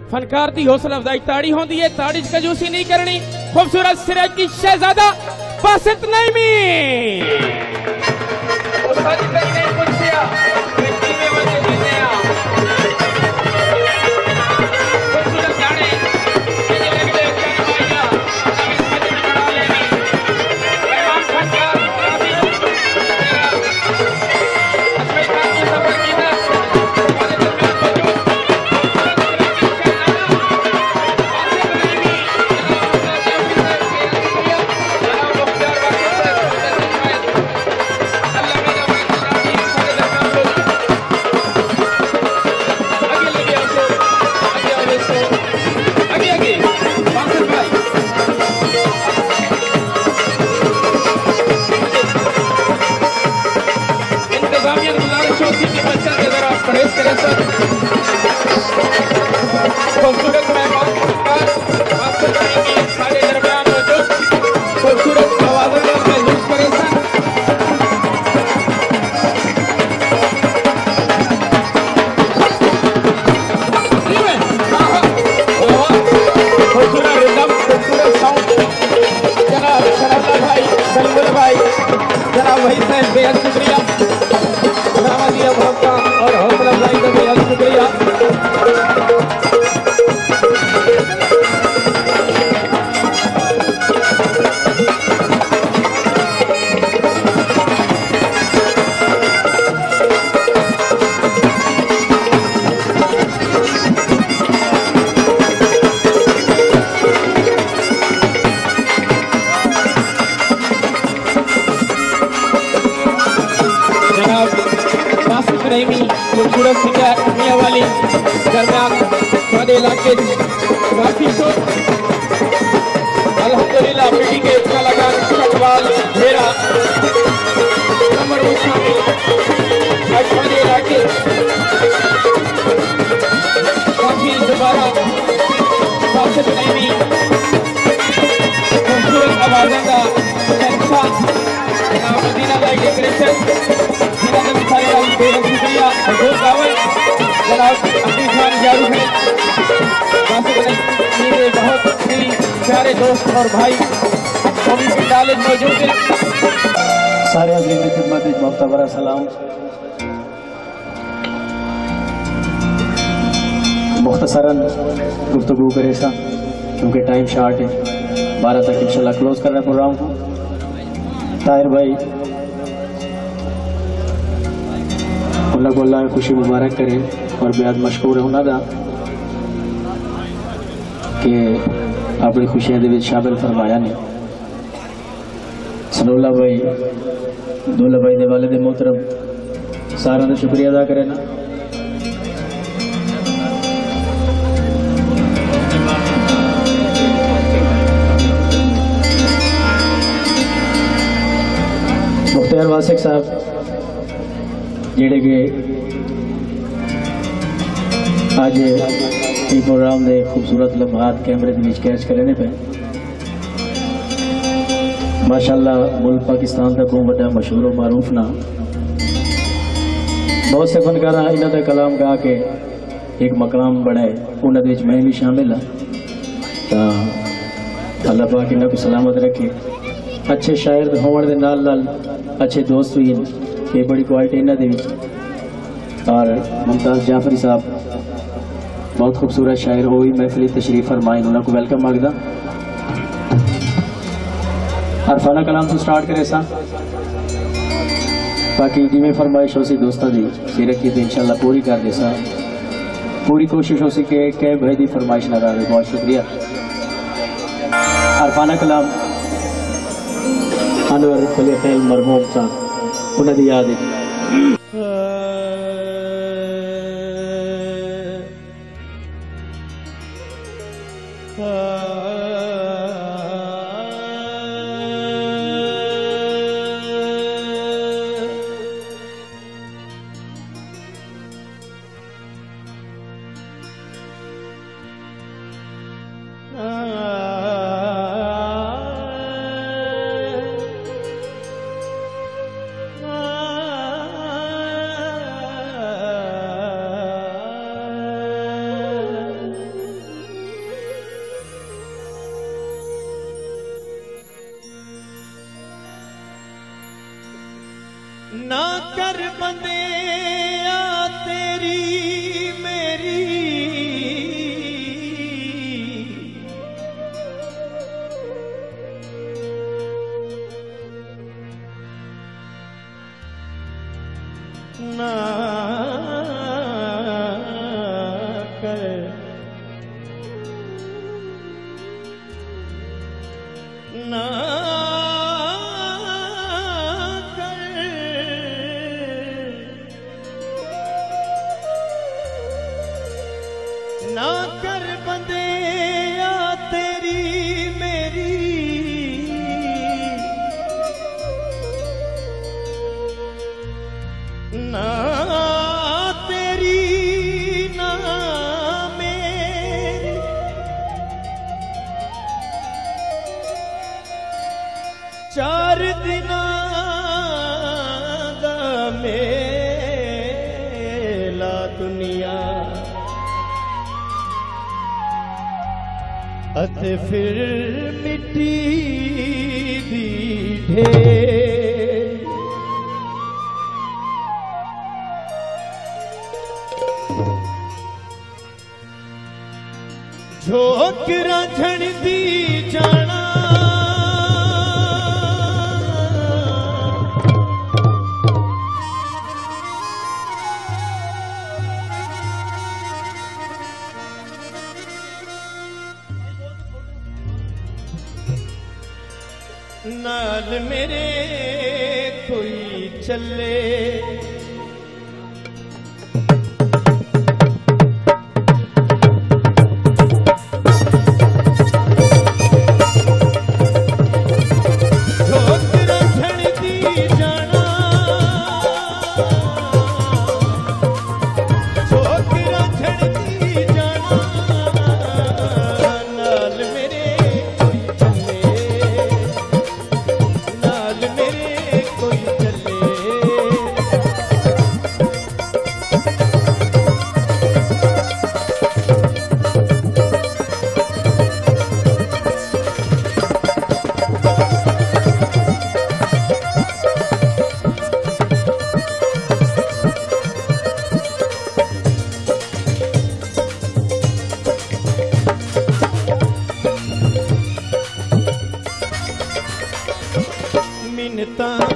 फनकार की हौसला अफजाई ताड़ी होती है, ताड़ी कंजूसी नहीं करनी। खूबसूरत सिराज की शहजादा बासित नईमी। खूबसूरत सिंह वाली दरमियान वाले इलाके काफी शोर अल्हम्दुलिल्लाह पीढ़ी के इतना लगा कटवाल घेरा नंबर वाले इलाके काफी दोबारा बासित नईमी खूबसूरत आवाज़ों का अच्छा मदीना का डेकोरेशन शुक्रिया जनाब अब्दुल खान जारू है मेरे बहुत ही प्यारे दोस्त और भाई मौजूद है। सारे हाज़रीन की खिदमत में मुख्तबरा सलाम। मुख्तसरन गुफ्तगू करे सा क्योंकि टाइम शार्ट है, 12 तक इंशाल्लाह क्लोज कर रहे प्रोग्राम को। ताहिर भाई अल्लाह को अल्लाह खुशी मुबारक करे और बेहद मशहूर है उन्होंने कि अपनी खुशियां दे शामिल फरमाया ने। सनोला भाई दूल्हा भाई दे वाले दे मोहतरम सारा का शुक्रिया अदा करे ना। मुख्तार वासिक साहब जेड़े के आज ये प्रोग्राम दे खूबसूरत लम्हात कैमरे के कैच करने पे माशाल्लाह मुल्क पाकिस्तान का बहुत बड़ा मशहूर और मारूफ ना बहुत से फनकार इन्हों का कलाम गा के एक मकाम बनाए उन्होंने मैं भी शामिल हाँ। तो अल्लाह पाक इन्हों को सलामत रखे। अच्छे शायर होने के नाल अच्छे दोस्त भी ये बड़ी क्वालिटी इन्हों के। और मुमताज़ जाफरी साहब बहुत खूबसूरत शायर हो भी महफिल तशरीफ फरमाए, उन्होंने को वेलकम मांगदा। अरफाना कलाम तो स्टार्ट करे सा बाकी जिमें फरमाइश हो सी दोस्तों की सिर की तो इंशाल्लाह पूरी कर दे सा। पूरी कोशिश हो सी कि भाई की फरमाइश ना रहे। बहुत शुक्रिया। अरफाना कलाम अनवर खलील मरहूम साहब उन्होंने याद है। ना कर बंदे तेरी मेरी ना कर ना ना कर बंदे तेरी मेरी ना तेरी ना मेरी चार दिना दा मेला दुनिया अते फिर मिट्टी दी ढेर झोकरा झड़दी जाना नाल मेरे कोई चले झोकरा झड़दी जाना झोकरा झड़दी जाना नाल मेरे कोई चले नाल मेरे कोई चले मिन्नतां